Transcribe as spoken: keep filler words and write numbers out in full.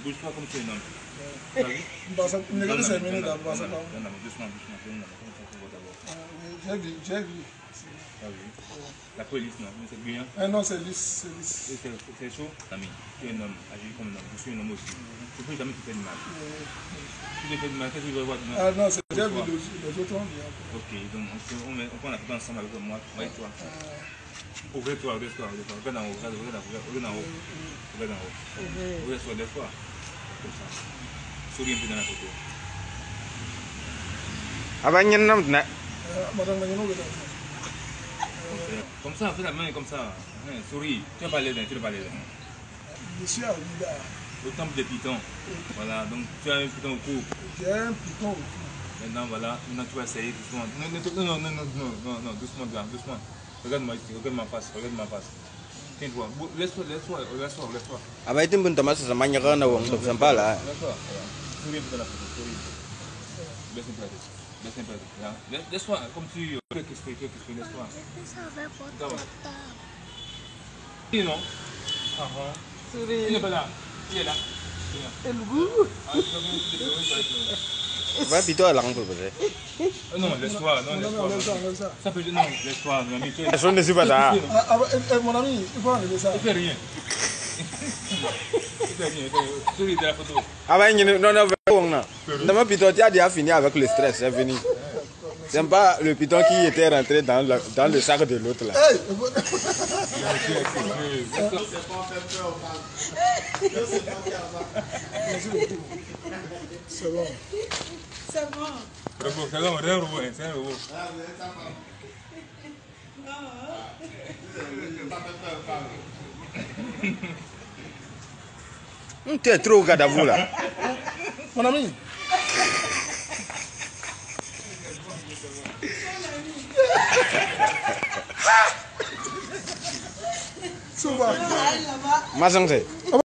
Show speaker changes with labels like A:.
A: bouge-toi comme tu es un homme. T'as vu?
B: Doucement,
A: doucement, d'abord.
B: J'ai vu, j'ai vu.
A: T'as vu? La police, non, mais c'est bien.
B: Ah non, c'est lisse, c'est lisse.
A: C'est chaud, ami. Tu es un homme, agis comme un homme. Je suis un homme aussi. Tu peux jamais te faire du mal. Tu te fais du mal, qu'est-ce que tu veux voir?
B: Ah non, c'est j'ai vu les autres ont bien.
A: Ok, donc on, on, on prend la photo ensemble avec moi, moi et toi. Ouvre-toi, ouvre-toi, ouvre-toi. Regarde en haut, regarde, regarde, regarde en haut. Regarde en haut. Ouvre-toi, lève-toi. Comme ça. Souris un peu dans la photo.
C: Abang nyenam nak.
B: Madame Magno,
A: comme ça, fais la main comme ça. Hein, souris. Tu n'as pas les dents, tu n'as pas les dents.
B: Je suis à Lida.
A: Au temple des pitons. Voilà, donc tu as un piton au cou.
B: J'ai un piton au cou.
A: Maintenant, voilà, maintenant tu vas essayer doucement. Non, non, non, non, non, non, non, doucement, doucement. Regarde-moi ici, regarde ma face, regarde ma face. Tiens-toi, laisse-toi, laisse-toi, laisse-toi, laisse-toi.
C: Abang itu pun temas semuanya kan awang untuk sampah lah.
A: Laisse-toi, souris un peu dans la photo, souris. Laisse un peu la tête, laisse un peu la tête. Laisse-toi, comme tu... Qu'est-ce que tu fais, laisse-toi. Oui, non? Ah ah. Souris. Il n'est pas là, il est là.
B: Et le goût?
C: Abang itu alang tu betul.
A: Non, laisse-toi, non, laisse-toi. Ça peut non, laisse-toi, mon ami.
C: Je ne suis pas là.
B: Mon ami, il faut enlever ça.
A: Il fait rien. Il fait rien, souris de la photo.
C: Abang ini non non non non. Nama piton tu as déjà fini avec le stress, c'est fini. C'est pas le piton qui était rentré dans le, dans le sac de l'autre là.
B: C'est bon.
D: C'est bon.
A: Robot, c'est un vrai robot, c'est un robot.
C: Tu es trop gadavou là.
B: Mon ami. Souvent.
C: Masang c'est.